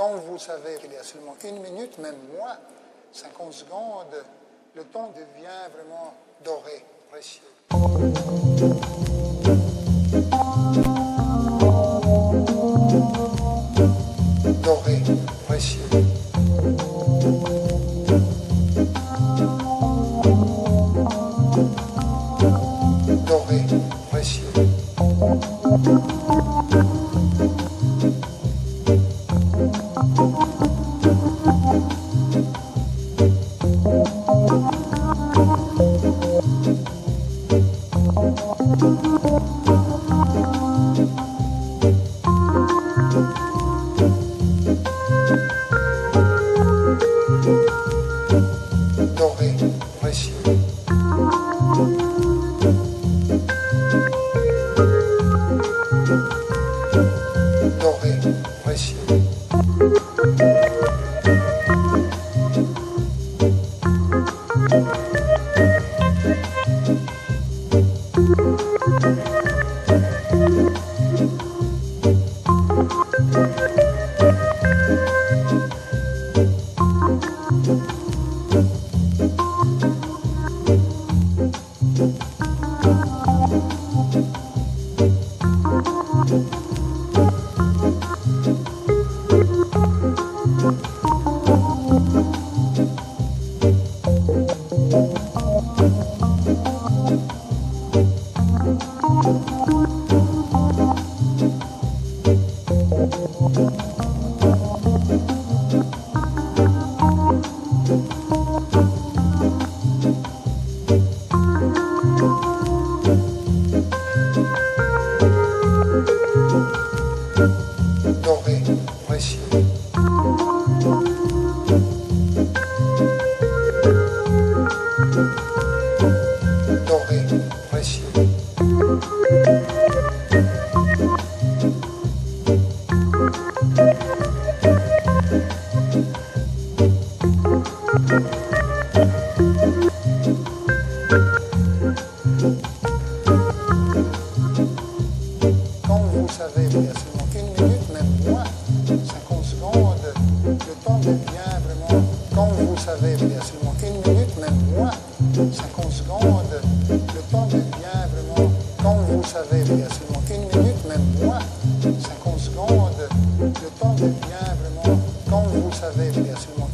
Quand vous savez qu'il y a seulement 1 minute, même moins, 50 secondes, le temps devient vraiment doré, précieux. Doré, précieux. Doré, précieux. Doré, précieux. Doré, précieux. Doré, précieux. Doré, précieux. Quand vous savez qu'il y a seulement 1 minute, même moins, 50 secondes, le temps devient vraiment... Quand vous savez qu'il y a seulement 1 minute, même moins, 50 secondes, le temps devient vraiment... Quand vous savez qu'il y a seulement 1 minute, même moins, 50 secondes, le temps devient vraiment... Quand vous savez qu'il y a seulement